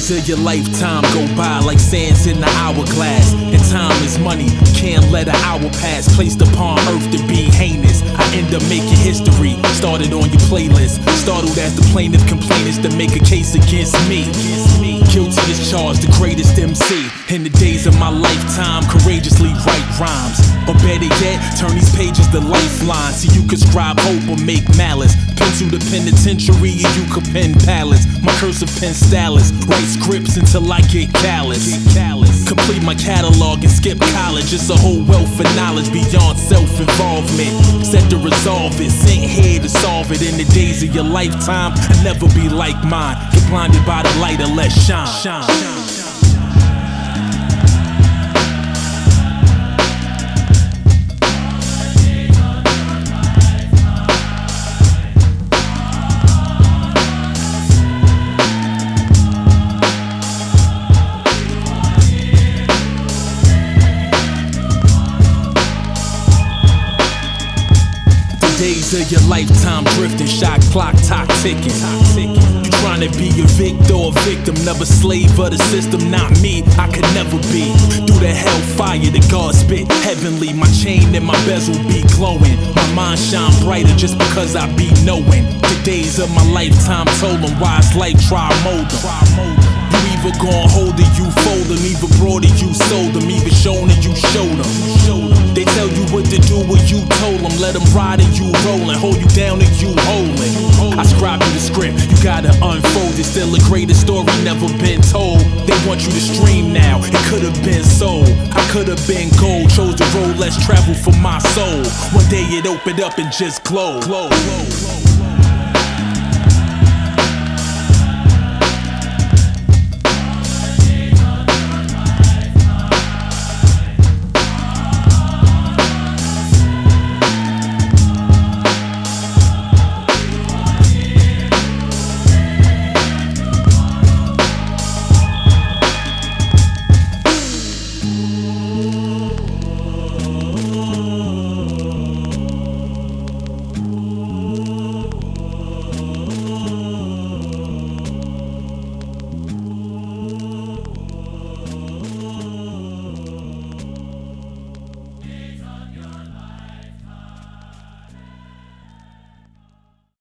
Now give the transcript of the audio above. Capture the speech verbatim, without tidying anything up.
days of your lifetime go by like sands in the hourglass, and time is money, can't let an hour pass. Placed upon earth to be heinous, I end up making history. Started on your playlist, startled as the plaintiff complainants to make a case against me. Guilty as charged, the greatest M C in the days of my lifetime. Courageously write rhymes, or better yet, turn these pages to lifelines so you can scribe hope or make malice. Pencil the penitentiary and you could pen palace. My cursive pen stylus, write scripts until I get callous. Complete my catalog and skip college. It's a whole wealth of knowledge beyond self-involvement. Set to resolve it, sent here to solve it. In the days of your lifetime, I'll never be like mine. Get blinded by the light and let shine. shine. Days of your lifetime drifting, shot clock, talk ticking. You trying to be a victor or victim, never slave of the system, not me, I could never be. Through the hellfire, the God spit heavenly. My chain and my bezel be glowing. My mind shine brighter just because I be knowing. The days of my lifetime told them why it's like try mold them. You either gon' hold it, you fold them. Either brought it, you sold them. Either shown it, you showed them. They tell you what to do when you told them. Let them ride and you rollin'. Hold you down and you holdin'. I scribe you the script, you gotta unfold it. Still a greater story never been told. They want you to stream now, it could've been sold. I could've been gold, chose the road less travel for my soul. One day it opened up and just glowed.